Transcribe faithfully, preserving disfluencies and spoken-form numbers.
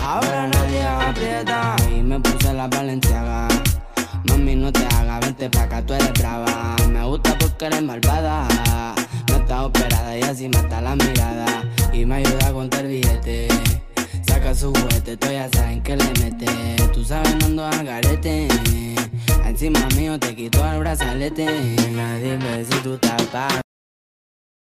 Ahora nadie aprieta y me puse la Balenciaga. Mami, no te hagas, vente pa' acá, tú eres brava. Me gusta porque eres malvada. No estás operada y así mata la mirada. Y me ayuda a contar billetes. Saca su juguete, tú ya saben que le mete. Tú sabes, no ando al garete. Encima mío te quito el brazalete. Nadie me si tú estás pa'